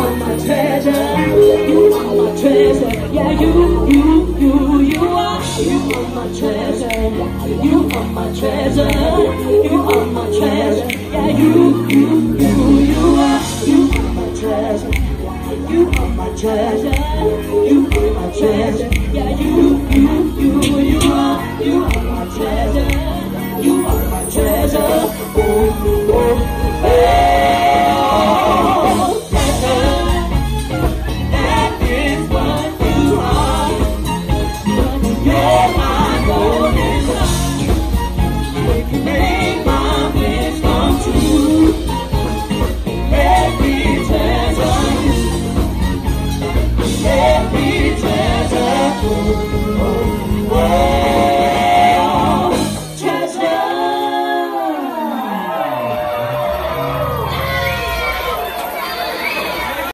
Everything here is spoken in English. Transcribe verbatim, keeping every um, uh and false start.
are my treasure. You are my treasure. Yeah, you, you, you, you are. You are my treasure. You are my treasure. You are my treasure. Yeah, you, you, you, you are. You are my treasure. You are my treasure. You are my treasure.